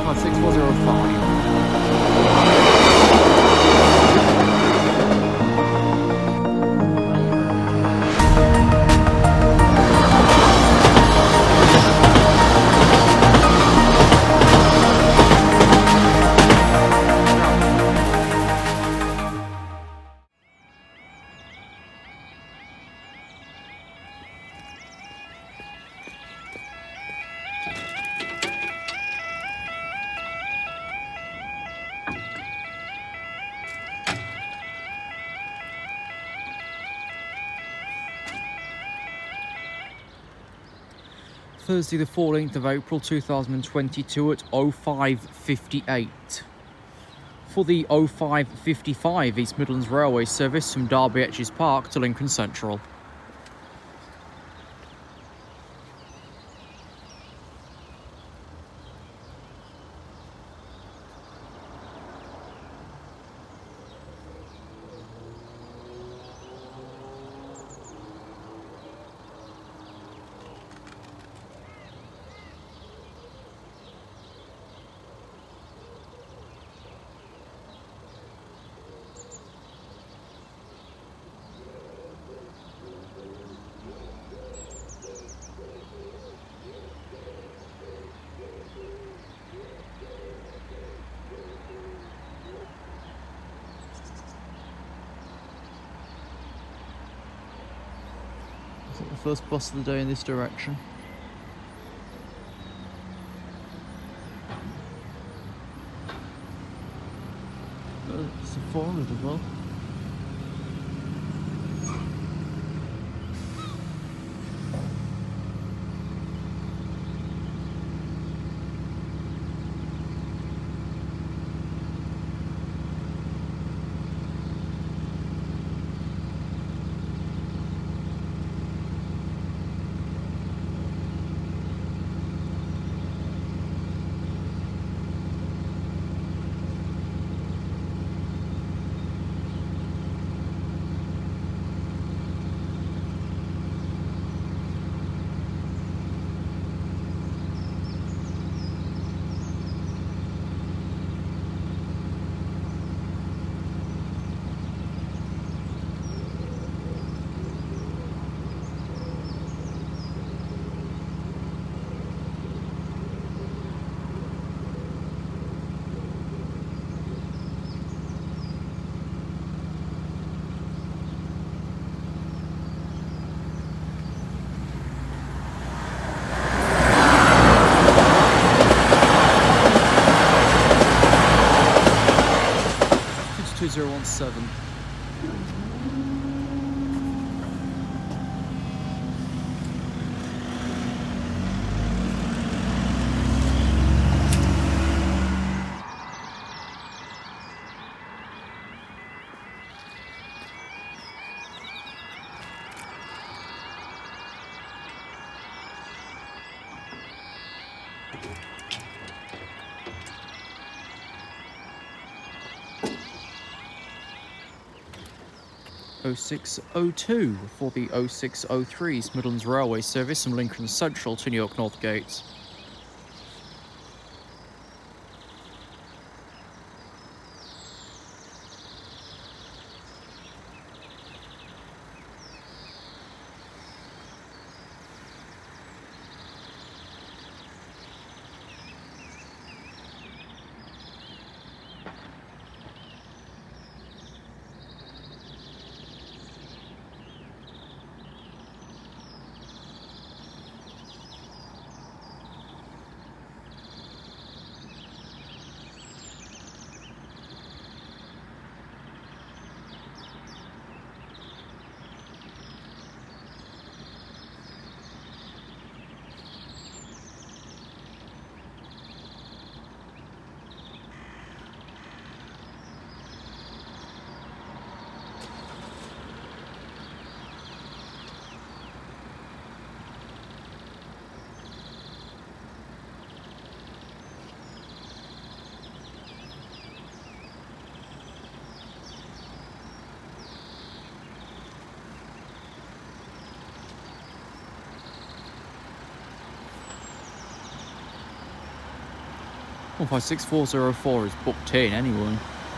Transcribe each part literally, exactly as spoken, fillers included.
Conrad six four zero five. Thursday the fourteenth of April two thousand twenty-two at oh five fifty-eight. For the oh five fifty-five East Midlands Railway service from Derby Etches Park to Lincoln Central. The first bus of the day in this direction. Uh, it's a four hundred as well. two zero one seven. oh six oh two for the oh six oh three East Midlands Railway service from Lincoln Central to New York North Gate. one five six four zero four is booked in anyway.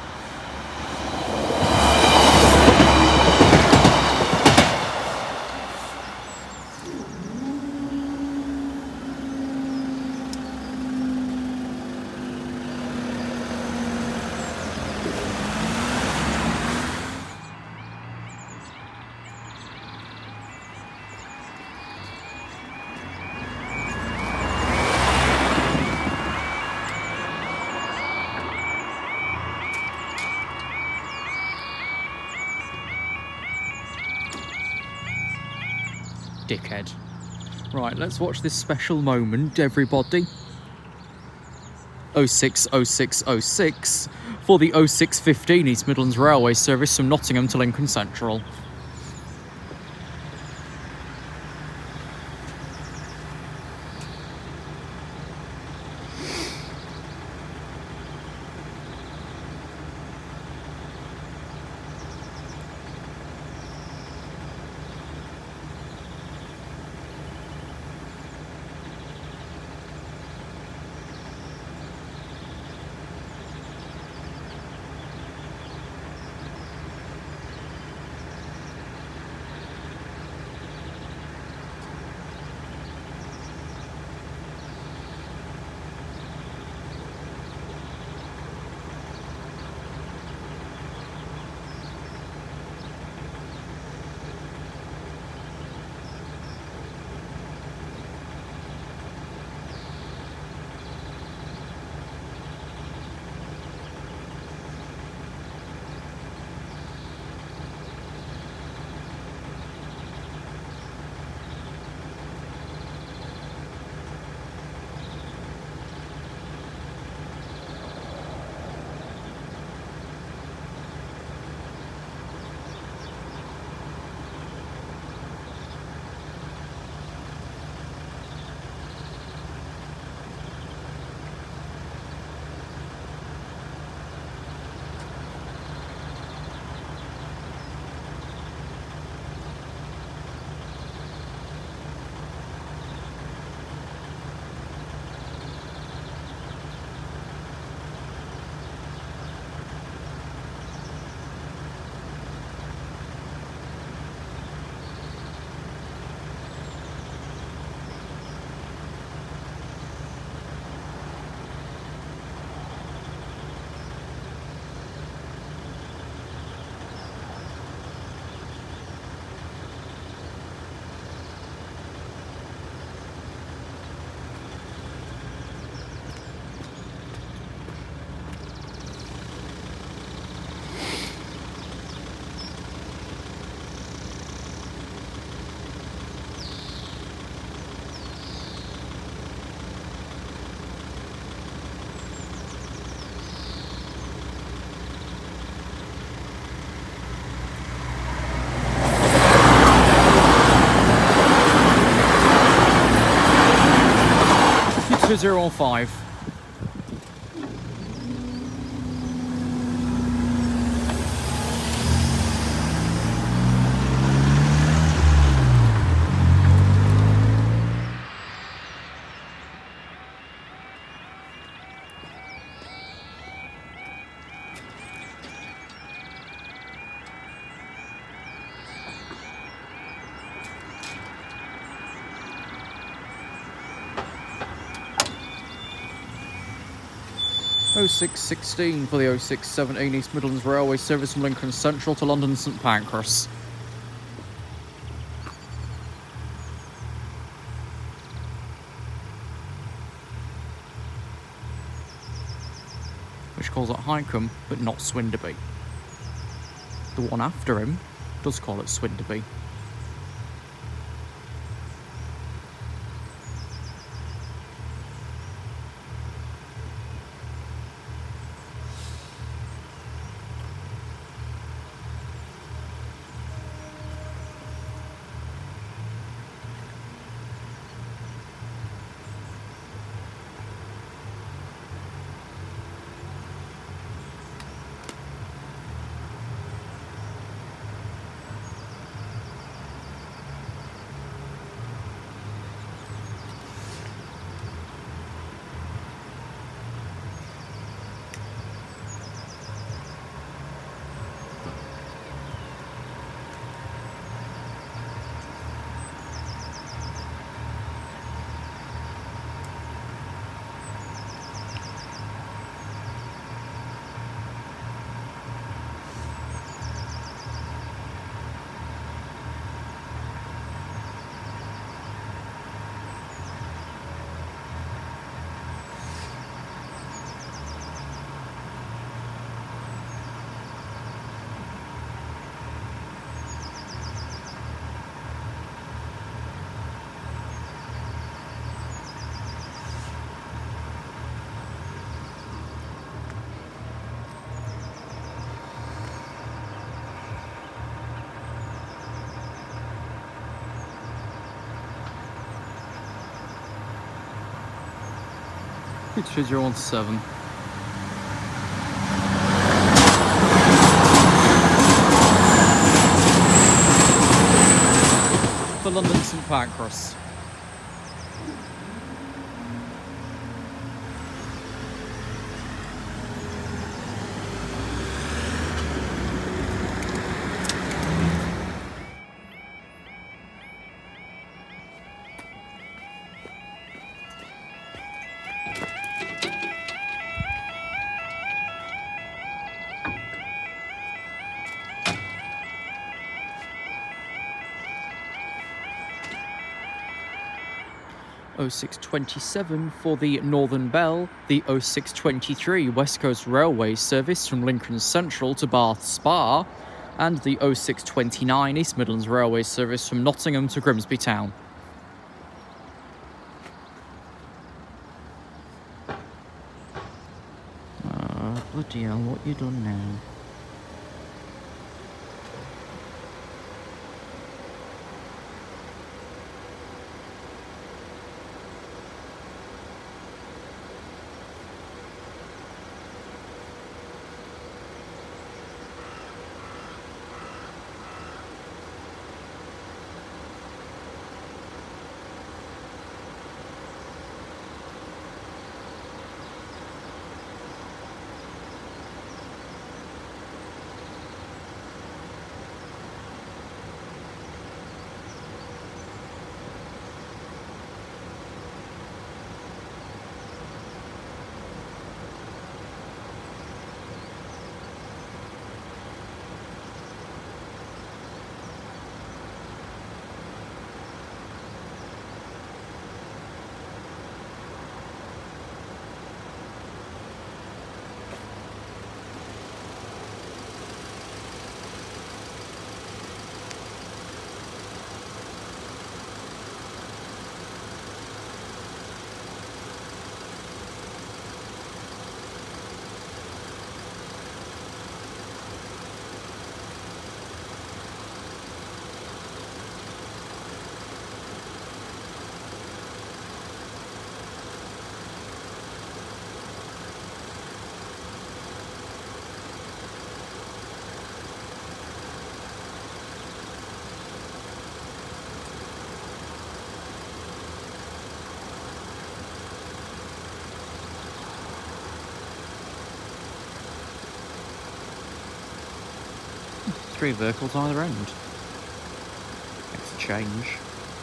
Dickhead. Right, let's watch this special moment, everybody. oh six oh six oh six for the oh six fifteen East Midlands Railway service from Nottingham to Lincoln Central. two zero five. oh six sixteen for the oh six seventeen East Midlands Railway service from Lincoln Central to London St Pancras. Which calls it Highcombe, but not Swinderby. The one after him does call it Swinderby. two zero one seven. For London Saint Pancras. oh six twenty-seven for the Northern Bell, the oh six twenty-three West Coast Railway service from Lincoln Central to Bath Spa, and the oh six twenty-nine East Midlands Railway service from Nottingham to Grimsby Town. Uh, bloody hell, what you done now? Three vehicles on either end. Makes a change.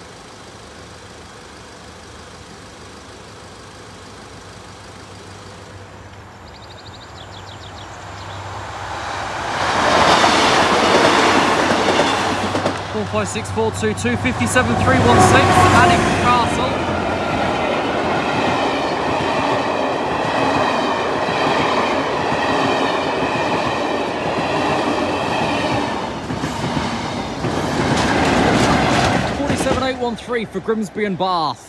Four five six four two two fifty seven three one six, Alnwick Castle. eight one three for Grimsby and Bath.